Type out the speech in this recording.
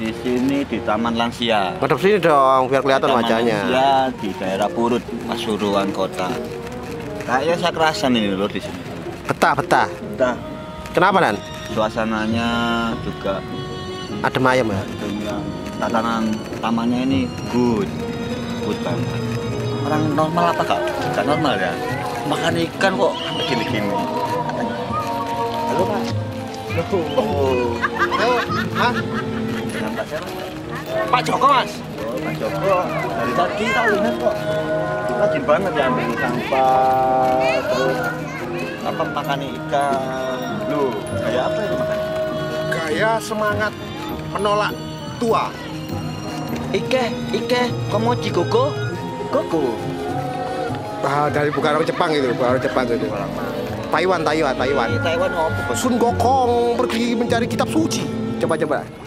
di sini di Taman Lansia. Ngadep sini dong biar kelihatan Taman wajahnya. Lansia di daerah Purut, Pasuruan Kota. Kayaknya saya kerasan ini loh di sini. Betah. Nah, Kenapa Nan? suasananya juga Adem ayem ya. tatanan tamannya ini good banget. Orang normal apa gak normal ya? Makan ikan kok sampai gini-gini. Halo Pak. Halo, Mas. Dengan Pak siapa? Pak Joko Mas. Oh, Pak Joko. Dari tadi tak lihat kok. Rajin banget ya ambil sampah, terus apa makan ikan. Loh, kayak apa itu makan? Gaya semangat menolak tua. Ike, kamu Koko? Dari bukan orang Jepang itu, bukan orang Jepang itu. Taiwan. Taiwan ngopo? Sun Gokong pergi mencari kitab suci. Coba.